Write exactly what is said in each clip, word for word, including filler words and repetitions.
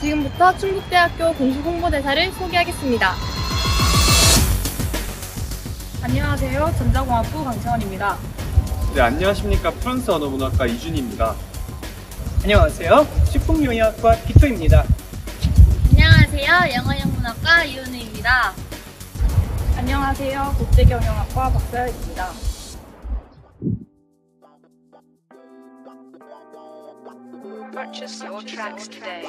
지금부터 충북대학교 공식 홍보대사를 소개하겠습니다. 안녕하세요. 전자공학부 강채원입니다. 네, 안녕하십니까. 프랑스 언어문학과 이준희입니다. 안녕하세요. 식품용의학과 피토입니다. 안녕하세요. 영어영문학과 이은우입니다. 안녕하세요. 국제경영학과 박서연입니다. Purchase your tracks today.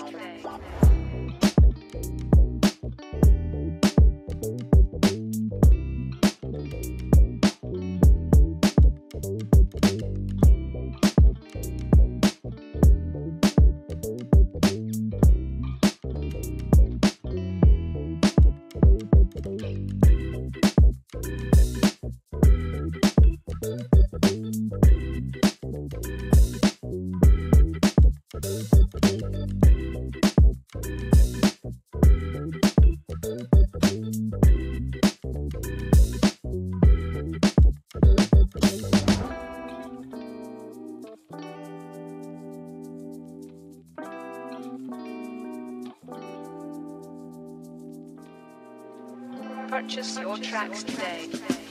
Purchase your tracks today.